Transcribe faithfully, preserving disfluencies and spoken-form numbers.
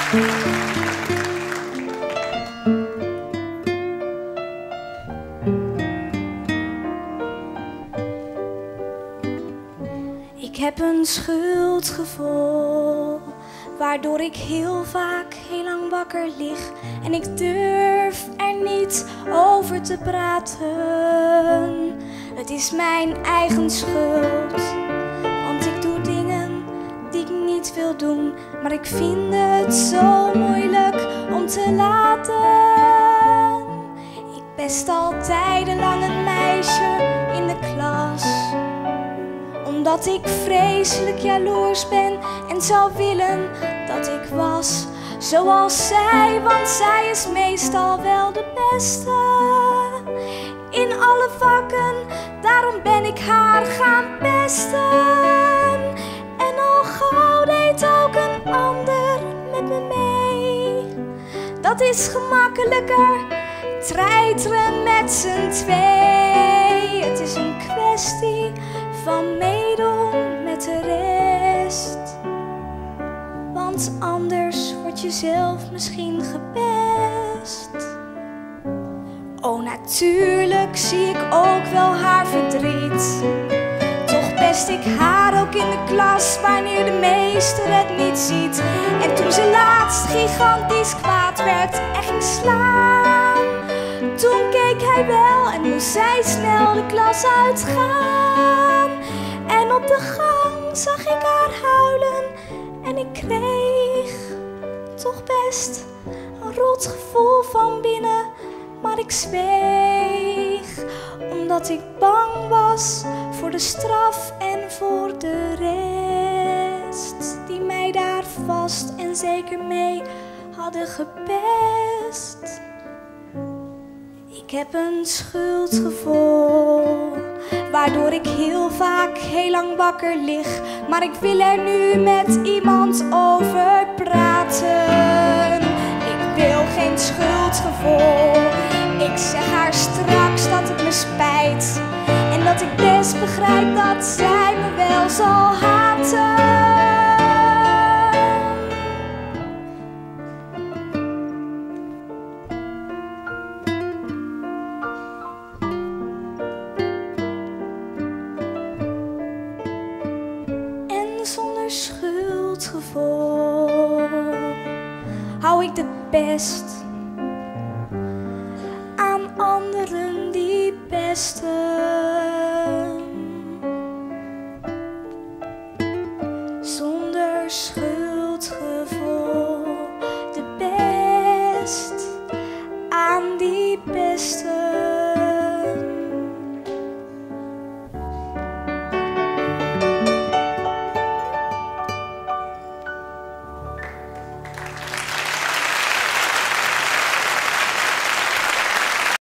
Ik heb een schuldgevoel, waardoor ik heel vaak heel lang wakker lig. En ik durf er niet over te praten. Het is mijn eigen schuld, want ik doe dingen die ik niet wil doen. Maar ik vind het zo moeilijk om te laten. Ik pest al tijdenlang een meisje in de klas, omdat ik vreselijk jaloers ben en zou willen dat ik was zoals zij. Want zij is meestal wel de beste in alle vakken, daarom ben ik haar gaan pesten. En al gauw deed ook een ander met me mee. Dat is gemakkelijker, treiteren met z'n twee. Het is een kwestie van meedoen met de rest, want anders word je zelf misschien gepest. Oh, natuurlijk zie ik ook wel haar verdriet. Toch pest ik haar ook in de klas wanneer de meester het niet ziet. En toen ze laatst gigantisch kwaad werd en ging slaan, toen keek hij wel en moest zij snel de klas uitgaan. En op de gang zag ik haar huilen en ik kreeg toch best een rot gevoel van binnen. Maar ik zweeg, omdat ik bang was voor de straf en voor de rest, die mij daar vast en zeker mee hadden gepest. Ik heb een schuldgevoel, waardoor ik heel vaak heel lang wakker lig. Maar ik wil er nu met iemand over praten. Ik wil geen schuldgevoel. Ik zeg haar straks dat het me spijt en dat ik best begrijp dat zij me wel zal haten. En zonder schuldgevoel hou ik de pest aan anderen die pesten. Zonder schuldgevoel